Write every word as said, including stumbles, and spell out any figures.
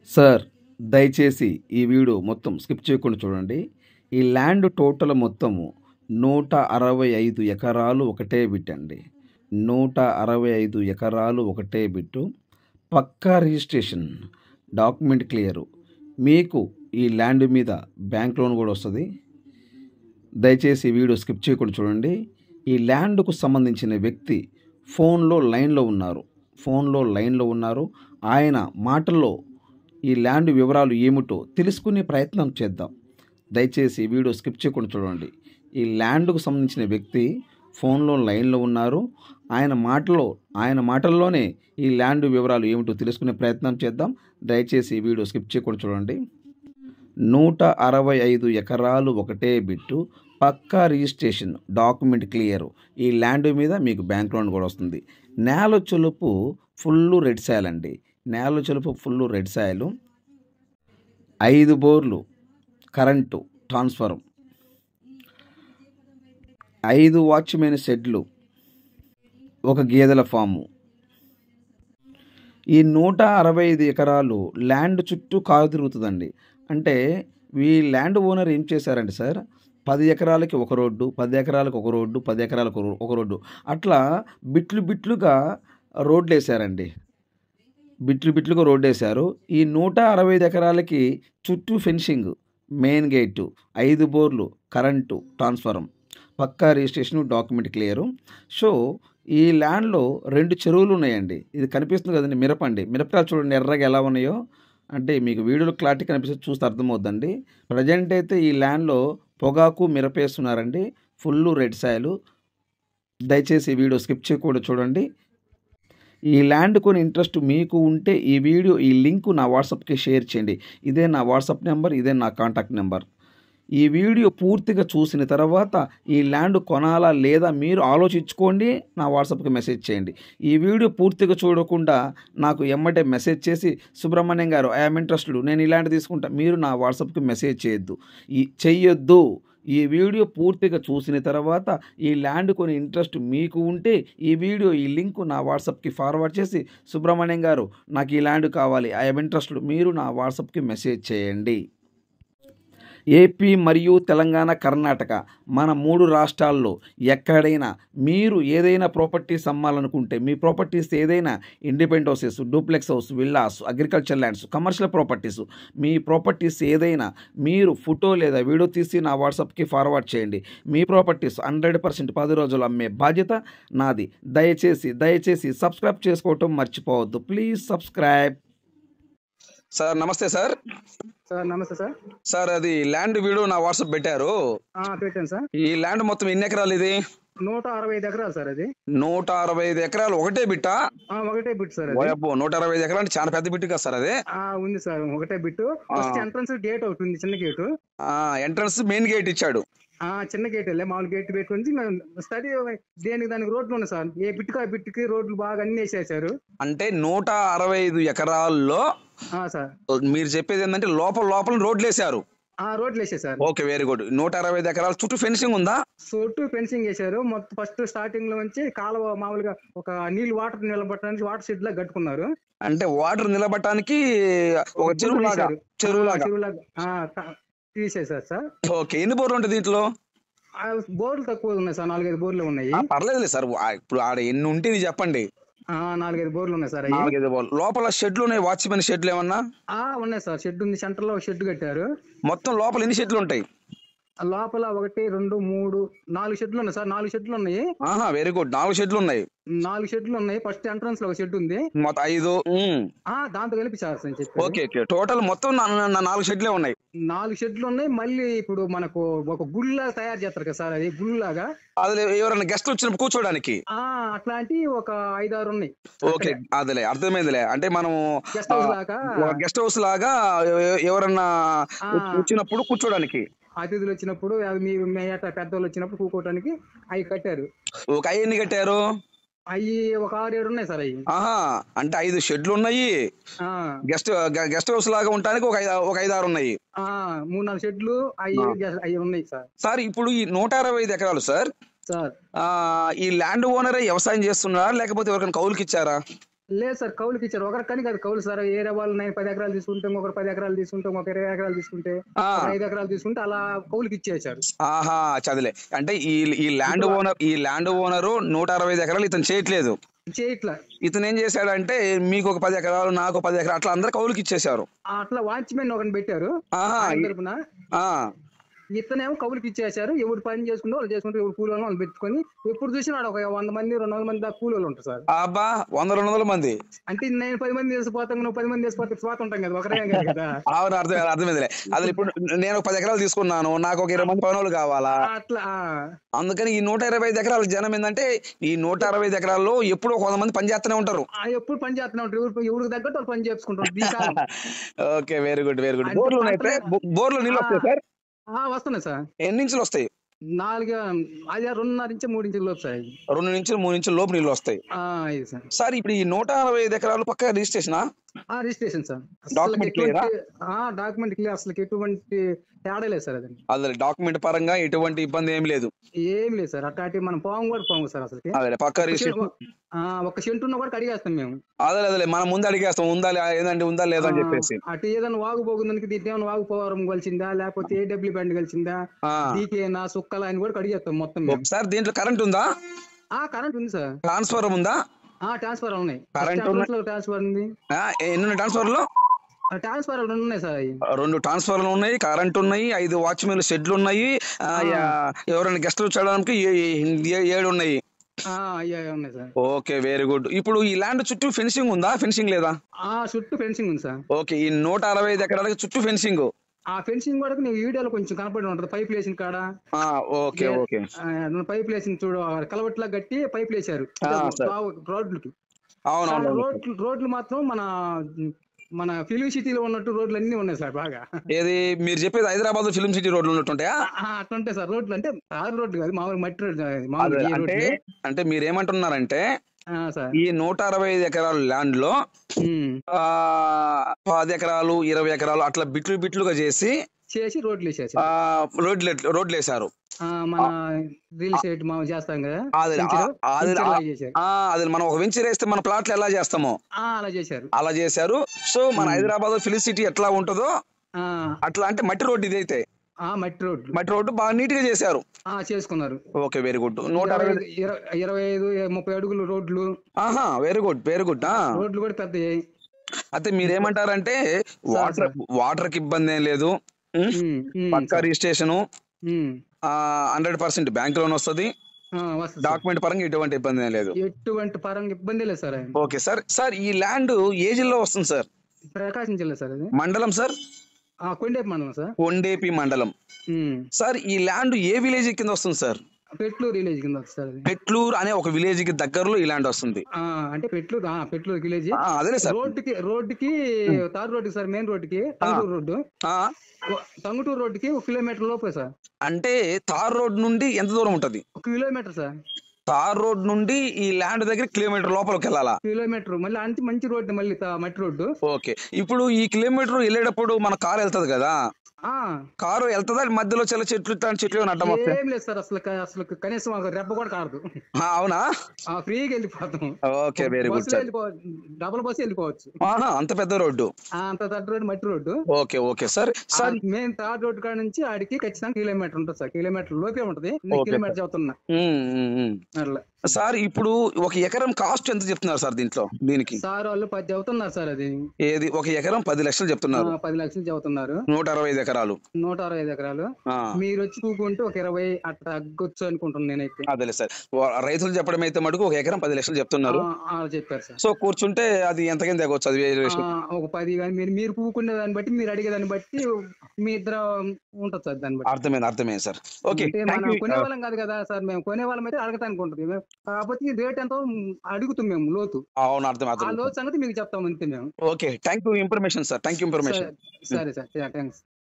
Sir దయచేసి ఈ video మొత్తం స్కిప్ చేయకుండా చూడండి. ఈ ల్యాండ్ టోటల్ మొత్తము నూట అరవై ఐదు ఎకరాలు ఒకటే బిట్ అండి. నూట అరవై ఐదు ఎకరాలు ఒకటే బిట్టు. పక్కా రిజిస్ట్రేషన్, డాక్యుమెంట్ క్లియరు. మీకు ఈ ల్యాండ్ మీద బ్యాంక్ లోన్ కూడా వస్తుంది. దయచేసి ఈ వీడియో స్కిప్ చేయకుండా చూడండి. ఈ ల్యాండ్కు సంబంధించిన వ్యక్తి ఫోన్లో లైన్లో ఉన్నారు ఫోన్లో లైన్లో ఉన్నారు ఆయన మాటల్లో ఈ ల్యాండ్ వివరాలు ఏమిటో తెలుసుకునే ప్రయత్నం చేద్దాం. దయచేసి ఈ వీడియో స్కిప్ చేయకుండా చూడండి. ఈ ల్యాండ్కు సంబంధించిన వ్యక్తి ఫోన్లో లైన్లో ఉన్నారు. ఆయన మాటలో ఆయన మాటల్లోనే ఈ ల్యాండ్ వివరాలు ఏమిటో తెలుసుకునే ప్రయత్నం చేద్దాం. దయచేసి ఈ వీడియో స్కిప్ చేయకుండా చూడండి. నూట అరవై ఐదు ఎకరాలు ఒకటే బిట్టు, పక్కా రిజిస్ట్రేషన్, డాక్యుమెంట్ క్లియరు. ఈ ల్యాండ్ మీద మీకు బ్యాంక్ లోన్ కూడా వస్తుంది. నేల చొలుపు ఫుల్ రెడ్ సాయిల్ అండి. నేల చొలుపు ఫుల్ రెడ్ సాయిల్. ఐదు బోర్లు, కరెంటు, ట్రాన్స్ఫారం, ఐదు వాచ్మెన్ షెడ్లు, ఒక గేదెల ఫాము. ఈ నూట అరవై ఐదు ఎకరాలు ల్యాండ్ చుట్టూ కారు తిరుగుతుందండి. అంటే ఈ ల్యాండ్ ఓనర్ ఏం చేశారంటే సార్, పది ఎకరాలకి ఒక రోడ్డు, పది ఎకరాలకు ఒక రోడ్డు, పది ఎకరాలకు ఒక రోడ్డు, అట్లా బిట్లు బిట్లుగా రోడ్లు వేశారండి. బిట్లు బిట్లుగా రోడ్డు వేశారు. ఈ నూట అరవై ఐదు ఎకరాలకి చుట్టూ ఫెన్సింగ్, మెయిన్ గేటు, ఐదు బోర్లు, కరెంటు, ట్రాన్స్ఫారం, పక్కా రిజిస్ట్రేషను, డాక్యుమెంట్ క్లియరు. సో ఈ ల్యాండ్లో రెండు చెరువులు ఉన్నాయండి. ఇది కనిపిస్తుంది కదండి, మిరపండి. మిరపకాయలు చూడండి ఎర్రగా ఎలా ఉన్నాయో. అంటే మీకు వీడియోలో క్లారిటీ కనిపిస్తే చూస్తే అర్థమవుద్దండి. ప్రజెంట్ అయితే ఈ ల్యాండ్లో పొగాకు మిరపేస్తున్నారండి. Full red soil. దయచేసి ఈ వీడియో స్కిప్ చేయకుండా చూడండి. ఈ ల్యాండ్ కొని ఇంట్రెస్ట్ మీకు ఉంటే ఈ వీడియో ఈ లింక్ నా వాట్సాప్కి షేర్ చేయండి. ఇదే నా వాట్సాప్ నెంబర్, ఇదే నా కాంటాక్ట్ నెంబర్. ఈ వీడియో పూర్తిగా చూసిన తర్వాత ఈ ల్యాండ్ కొనాలా లేదా మీరు ఆలోచించుకోండి, నా వాట్సాప్కి మెసేజ్ చేయండి. ఈ వీడియో పూర్తిగా చూడకుండా నాకు ఎమ్మటే మెసేజ్ చేసి, సుబ్రహ్మణ్యం గారు ఐఎమ్ ఇంట్రెస్టెడ్, నేను ఇలాంటి తీసుకుంటా, మీరు నా వాట్సాప్కి మెసేజ్ చేయొద్దు ఈ చెయ్యొద్దు. ఈ వీడియో పూర్తిగా చూసిన తర్వాత ఈ ల్యాండ్ కొని ఇంట్రెస్ట్ మీకు ఉంటే ఈ వీడియో ఈ లింక్ నా వాట్సాప్కి ఫార్వర్డ్ చేసి, సుబ్రహ్మణ్యం గారు నాకు ఈ ల్యాండ్ కావాలి, ఐఎమ్ ఇంట్రెస్టెడ్, మీరు నా వాట్సాప్కి మెసేజ్ చేయండి. ఏపీ మరియు తెలంగాణ, కర్ణాటక మన మూడు రాష్ట్రాల్లో ఎక్కడైనా మీరు ఏదైనా ప్రాపర్టీస్ అమ్మాలనుకుంటే, మీ ప్రాపర్టీస్ ఏదైనా independent houses, duplex house, villas, agriculture lands, commercial properties, మీ ప్రాపర్టీస్ ఏదైనా మీరు ఫోటో లేదా వీడియో తీసి నా వాట్సాప్కి ఫార్వర్డ్ చేయండి. మీ ప్రాపర్టీస్ హండ్రెడ్ పర్సెంట్ పది రోజులు అమ్మే బాధ్యత నాది. దయచేసి దయచేసి సబ్స్క్రైబ్ చేసుకోవటం మర్చిపోవద్దు. Please subscribe. సార్ నమస్తే సార్. సార్ నమస్తే సార్. సార్ అది ల్యాండ్ వీడియో నా వాట్సాప్ పెట్టారు. పెట్టాను సార్. ఈ ల్యాండ్ మొత్తం ఎన్ని ఎకరాలు? ఇది నూట అరవై ఐదు ఎకరాలు సార్. అది నూట అరవై ఐదు ఎకరాలు ఒకటే బిట్టా? ఒకటే బిట్ సార్. నూట అరవై ఐదు ఎకరాలు అంటే చాలా పెద్ద బిట్ కదా సార్ అది. ఉంది సార్, ఒకటే బిట్. ఫస్ట్ ఎంట్రన్స్ గేట్ ఒకటి ఉంది, చిన్న గేటు. ఎంట్రన్స్ మెయిన్ గేట్ ఇచ్చాడు. ఆ చిన్న గేట్ వెళ్ళే మామూలు గేట్ పెట్టుకుని స్టడీ దేనికి దానికి రోడ్లు ఉన్నాయి సార్. ఏ బిట్టుకు ఆ బిట్టుకి రోడ్లు బాగా అన్ని వేసేసారు. అంటే నూట అరవై ఐదు ఎకరాల్లో సార్ మీరు చెప్పేది ఏంటంటే లోపల లోపల రోడ్లు వేసారు. ఆ రోడ్లు వేసేసారు. Okay, very good. నూట అరవై ఐదు ఎకరాల చుట్టూ ఫెన్సింగ్ ఉందా? చుట్టూ ఫెన్సింగ్ వేసారు. మొత్తం ఫస్ట్ స్టార్టింగ్ లో నుంచి కాలువ మామూలుగా ఒక నీళ్ళు వాటర్ నిలబట్టడానికి వాటర్ షెడ్ లా కట్టుకున్నారు. అంటే వాటర్ నిలబట్టడానికి ఒక చెరువు లాగా చెరువు లాగా చెరువులాగా తీసేసారు సార్. ఓకే, ఎన్ని బోర్లు ఉంటాయి దీంట్లో? బోర్లు తక్కువ ఉన్నాయి సార్, నాలుగైదు బోర్లు ఉన్నాయి. పర్లేదు సార్, ఇప్పుడు ఆడ ఎన్ని ఉంటే చెప్పండి. నాలుగైదు బోర్లు ఉన్నాయి సార్. నాలుగైదు బోర్లు. లోపల షెడ్లు ఉన్నాయి, వాచ్మెన్ షెడ్లు ఏమన్నా ఉన్నాయి సార్. షెడ్ ఉంది, సెంటర్ లో షెడ్ కట్టారు. మొత్తం లోపల ఎన్ని షెడ్లు ఉంటాయి? లోపల ఒకటి, రెండు, మూడు, నాలుగు షెడ్లు ఉన్నాయి సార్. నాలుగు షెడ్లు ఉన్నాయి. వెరీ గుడ్, నాలుగు షెడ్లు ఉన్నాయి. నాలుగు షెడ్లు ఉన్నాయి. ఫస్ట్ ఎంట్రన్స్ లో ఒక షెడ్ ఉంది, మొత్తం ఐదు. దాంతో కలిపి సార్ చెప్పి ఓకే టోటల్ మొత్తం నాలుగు షెడ్లే ఉన్నాయి. నాలుగు షెడ్లు ఉన్నాయి. మళ్ళీ ఇప్పుడు మనకు ఒక గుళ్ళలాగా తయారు చేస్తారు కదా సార్, అది గుళ్ళలాగా. అది ఎవరైనా గెస్ట్ వచ్చినప్పుడు కూర్చోడానికి అట్లాంటి ఒక ఐదారు ఉన్నాయి. ఓకే, అదిలే అర్థమైందిలే. అంటే మనం గెస్ట్ హౌస్ లాగా గెస్ట్ హౌస్ లాగా ఎవరన్నా వచ్చినప్పుడు కూర్చోడానికి, అతిథులు వచ్చినప్పుడు, మీ పెద్దవాళ్ళు వచ్చినప్పుడు కూకోవడానికి అవి కట్టారు. ఒక అవి ఎన్ని కట్టారు? అవి ఒక ఆరు ఏడు ఉన్నాయి సార్. అవి అంటే ఐదు షెడ్లు ఉన్నాయి. గెస్ట్ గెస్ట్ హౌస్ లాగా ఉండడానికి ఒక ఒక ఐదు ఆరు ఉన్నాయి. మూడు నాలుగు షెడ్లు అవి అవి ఉన్నాయి సార్. సార్ ఇప్పుడు ఈ నూట అరవై ఐదు ఎకరాలు సార్ సార్ ఈ ల్యాండ్ ఓనరే వ్యవసాయం చేస్తున్నారా లేకపోతే ఎవరికైనా కౌలుకి ఇచ్చారా? లేదు సార్, కౌలుకి ఇచ్చారు. ఒకరికి కానీ కాదు, కౌలు సార్. ఏరే వాళ్ళు నేను పది ఎకరాలు తీసుకుంటే, ఒకరు పది ఎకరాలు తీసుకుంటే, ఒక ఇరవై ఎకరాలు తీసుకుంటే, ఆ ఒక ఐదు ఎకరాలు తీసుకుంటే అలా కౌలుకి ఇచ్చేసారు. ఆహా చదిలే అంటే ఈ ఈ ల్యాండ్ ఇప్పుడు ఓనర్ ఈ ల్యాండ్ ఓనరు నూట అరవై ఐదు ఎకరాలు ఇతను చేయట్లేదు. చేయట్లా. ఇతను ఏం చేశాడంటే మీకు ఒక పది ఎకరాలు నాకు పది ఎకరాలు అట్లా అందరు కౌలుకి ఇచ్చేశారు. అట్లా వాచ్మెన్ ఒకరిని పెట్టారు ఆహా ఆయన ఈ- తరపున. ఆ ఇతనేమో కౌలుకి ఇచ్చేసారు. ఎవరు పని చేసుకుంటే వాళ్ళు చేసుకుంటే, ఎవరు కూలి వాళ్ళు పెట్టుకొని ఎప్పుడు చూసినా ఆడ ఒక వంద మంది రెండు వందల మంది దాకా కూలి వాళ్ళు ఉంటారు సార్. అబ్బా వంద రెండు వందల మంది. అంటే నేను పది మంది చేసిపోతాం, నువ్వు పది మంది చేసిపోతే స్వాత ఉంటాం కదా, ఒకరే కాదు కదా. అవును అర్థం అర్థమైందిలే. అసలు ఇప్పుడు నేను ఒక పది ఎకరాలు తీసుకున్నాను, నాకు ఒక ఇరవై మంది పనులు కావాలా, అట్లా ఆ. అందుకని ఈ నూట ఇరవై ఐదు ఎకరాల జనం ఏంటంటే ఈ నూట అరవై ఐదు ఎకరాల్లో ఎప్పుడు ఒక వంద మంది పని చేస్తూనే ఉంటారు. ఆ, ఎప్పుడు పని చేస్తూనే ఉంటారు. ఎవరు ఎవరికి తగ్గట్టు వాళ్ళు పని చేసుకుంటారు ఈ కాలం. Okay very good very good. అంటే బోర్లు పంటలు అయితే బోర్లు నీళ్ళు వస్తాయి సార్? ఆ, వస్తున్నాయి సార్. ఎన్ని ఇంచులు వస్తాయి? నాలుగు అది రెండున్నర ఇంచు మూడు ఇంచుల లోపు సార్. రెండు నుంచి మూడు ఇంచుల లోపు నీళ్ళు వస్తాయి ఆ, ఇది సార్. సార్. ఇప్పుడు ఈ నూట అరవై ఐదు ఎకరాలు పక్క రిజిస్ట్రేషనా? ఆ, రిజిస్ట్రేషన్ సార్. అసలు డాక్యుమెంట్ క్లియరా? డాక్యుమెంట్ క్లియర్, అసలు ఎటువంటి తేడా లేదు సార్. అది అదే డాక్యుమెంట్ పరంగా ఎటువంటి ఇబ్బంది ఏం లేదు. ఏం లేదు సార్. అట్లాంటి మనం పోవం కూడా పోము సార్ అసలు. అదే పక్క రిజిస్ట్రేషన్. ఒక సెంటు ఉన్న కూడా కడిగేస్తాం మేము. అదే అదే మనం ముందు అడిగేస్తాం ఉందా లే- ఏదంటే ఉందా లేదా అని చెప్పేసి. అటు ఏదైనా వాగు పోగుందానికి దీంట్లో ఏమైనా వాగు పోవరం కలిసిందా, లేకపోతే ఏడబ్ల్యూ బ్యాండ్ కలిసిందా, ఆ. డీకేనా సుక్కలా అని కూడా కడిగేస్తాం మొత్తం మేము. సార్ దీంట్లో కరెంట్ ఉందా? ఆ, కరెంట్ ఉంది సార్. ట్రాన్స్ఫర్ ఉందా? ఆ, ట్రాన్స్ఫర్ ఉన్నాయి. కరెంట్ ఉన్న- ట్రాన్స్ఫర్ ఉంది. ఆ, ఎన్ని ట్రాన్స్ఫర్లు? ట్రాన్స్ఫర్ రెండు ఉన్నాయి సార్. అవి రెండు ట్రాన్స్ఫర్లు ఉన్నాయి, కరెంట్ ఉన్నాయి, ఐదు వాచ్మెన్ షెడ్లు ఉన్నాయి, ఆ, యా- ఎవరైనా గెస్టులు చేయడానికి ఏ- ఏ- ఏడు ఉన్నాయి. ఆ, అయ్యా ఉన్నాయి సార్. Okay very good. ఇప్పుడు ఈ ల్యాండ్ చుట్టూ ఫెన్సింగ్ ఉందా? ఫెన్సింగ్ లేదా? ఆ, చుట్టూ ఫెన్సింగ్ ఉంది సార్. ఓకే ఈ నూట అరవై ఐదు ఎకరాలకి చుట్టూ ఫెన్సింగ్. ఆ ఫెన్సింగ్ కూడా నీకు వీడియోలో కొంచెం కనపడి ఉంటది. పైప్ లేసిన కాడ ఆ, ఓకే ఓకే పైప్ లేసిన చూడు, కలవట్లా గట్టి పైప్ లేసారు ఆ, సార్. రోడ్లకి. అవునవును. రోడ్లు రోడ్లు మాత్రం మన మన ఫిలిం సిటీలో ఉన్నట్టు రోడ్లు అన్ని ఉన్నాయి సార్ బాగా. ఏది మీరు చెప్పేది హైదరాబాద్ ఫిల్మ్ సిటీ రోడ్లు ఉన్నట్టుంటాయా? ఆ, అట్లా ఉంటాయి సార్ రోడ్లు. అంటే తారు రోడ్లు కాదు, మామూలు మట్టి రోడ్లు. అదే మామూలు ఈ అంటే రోడ్లే. అంటే మీరు ఏమంటున్నారంటే ఆ, సార్. ఈ నూట అరవై ఐదు ఎకరాల ల్యాండ్ లో ఉమ్. ఆ పది ఎకరాలు ఇరవై ఎకరాలు అట్లా బిట్లు బిట్లుగా చేసి చేసి రోడ్లు వేసేసి ఆ రోడ్లు రోడ్లు వేసారు. మన రియల్ ఎస్టేట్ మనం చేస్తాం కదా, అది వెంచర్, అది వెంచర్ లాగా చేశారు. ఆ, అది మనం ఒక వెంచర్ వేస్తే మన ప్లాట్లు ఎలా చేస్తామో ఆ, అలా చేశారు. అలా చేశారు. సో మన హైదరాబాద్ ఫిలిం సిటీ ఎట్లా ఉంటుందో ఆ, అట్లా అంటే మట్టి రోడ్డు ఇదైతే ఆ, మట్టి రోడ్లు మట్టి రోడ్డు బాగా నీట్ గా చేశారు. ఆ, చేసుకున్నారు. Okay very good. నూట ఇరవై అరవై ఐదు- ఇరవై ఇరవై ఐదు ముప్పై అడుగులు రోడ్లు. ఆహా వెరీ గుడ్ వెరీ గుడ్. రోడ్లు కూడా పెద్దవి. అయితే మీరేమంటారంటే వాటర్ వాటర్ కి ఇబ్బంది ఏం లేదు, ఉం? ఉమ్, ఉమ్, పక్కా registration, um. Hundred percent bank loan వస్తుంది, ఆ, వస్తుంది సార్. డాక్యుమెంట్ పరంగా ఎటువంటి ఇబ్బంది ఏం లేదు. ఎటువంటి పరంగా ఇబ్బంది లేదు సార్. ఆయన ఓకే సార్. సార్ ఈ ల్యాండ్ ఏ జిల్లా వస్తుంది సార్? ప్రకాశం జిల్లా సార్. అది మండలం సార్? ఆ, కొండేపు మండలం సార్. కొండేపి మండలం. ఉమ్. సార్ ఈ ల్యాండ్ ఏ విలేజ్ కింద వస్తుంది సార్? పెట్లూరు విలేజ్ కింద వస్తుంది సార్. అది పెట్లూరు అనే ఒక విలేజ్ కి దగ్గరలో ఈ ల్యాండ్ వస్తుంది. ఆ, అంటే పెట్లూరు ఆ, పెట్లూరు విలేజ్. ఆ, అదేలే సార్. రోడ్డుకి రోడ్డుకి తారు రోడ్డుకి సార్, మెయిన్ రోడ్డుకి టంగుటూరు రోడ్డు. ఆ, ఓ- టంగుటూరు రోడ్డుకి ఒక కిలోమీటర్ లోపే సార్. అంటే తార్ రోడ్ నుండి ఎంత దూరం ఉంటది? ఒక కిలోమీటర్ సార్. తార్ రోడ్ నుండి ఈ ల్యాండ్ దగ్గర కిలోమీటర్ లోపలికి వెళ్ళాలా? కిలోమీటర్ మళ్ళీ అంత మంచి రోడ్డు, మళ్ళీ తా- మట్టి రోడ్డు. ఓకే ఇప్పుడు ఈ కిలోమీటర్ వెళ్ళేటప్పుడు మన కారు వెళ్తది కదా, ఆ, కారు వెళ్తుందా మధ్యలో చిన్న చెట్లు ఇట్లాంటి చెట్లు ఏమైనా అడ్డం వస్తాయి? ఏం లేదు సార్. అసలు క- అసలు కనీసం ఒక రెప్ప కూడా కాదు. ఆ, అవునా? ఆ, ఫ్రీగా వెళ్ళిపోతాం. ఓకే వెరీ గుడ్ బస్సులో సార్. వెళ్ళిపోవచ్చు, డబుల్ బస్సు వెళ్ళిపోవచ్చు. ఆహా అంత పెద్ద రోడ్డు. ఆ, అంత తట్టు రోడ్డు మట్టి road. Okay okay sir. Sir main tar road కాడ నుంచి ఆడికి ఖచ్చితంగా కిలోమీటర్ ఉంటుంది సార్. కిలోమీటర్ లోపే ఉంటది. నేను ఓకే కిలోమీటర్ చెబుతున్నా ఉమ్, ఉమ్, ఉమ్. అట్లా. సార్ ఇప్పుడు ఒక ఎకరం కాస్ట్ ఎంత చెప్తున్నారు సార్ దీంట్లో దీనికి? సార్ వాళ్ళు పది చెబుతున్నారు సార్. అది ఏది ఒక ఎకరం పది లక్షలు చెప్తున్నారు, ఆ, పది లక్షలు చెబుతున్నారు. నూట అరవై ఐదు ఎకరాలు. నూట అరవై ఐదు ఎకరాలు. ఆ, మీరు వచ్చి కూకుంటే ఒక ఇరవై అట్లా తగ్గొచ్చు అనుకుంటున్నాను నేనైతే. అదేలే సార్. వా- రైతులు చెప్పడం అయితే మటుకు ఒక ఎకరం పది లక్షలు చెప్తున్నారు. ఆ, అలా చెప్పారు సార్. సో కూర్చుంటే అది ఎంతకైనా తగ్గొచ్చు, అది వేరే విషయం. ఆ, ఒక పది కానీ మీరు మీరు కూకునే దాన్ని బట్టి, మీరు అడిగే దాన్ని బట్టి మీ ఇద్దరు ఉంటుంది సార్. దాన్ని బట్టి అర్థమైంది అర్థమైంది సార్. ఓకే అంటే థ్యాంక్ మనం యూ. కొనే వాళ్ళం కాదు కదా సార్. మేము కొనే వాళ్ళం అయితే అడగటానికి ఉంటుంది. మేము కాకపోతే రేట్ ఎంతో అడుగుతాం మేము లోతు. అవును అర్థం ఆ అర్థం. లోతు సంగతి మీకు చెప్తాం అంతే మేము. Okay thank you information sir. Thank you information. సరే సరే సార్, థ్యాంక్స్.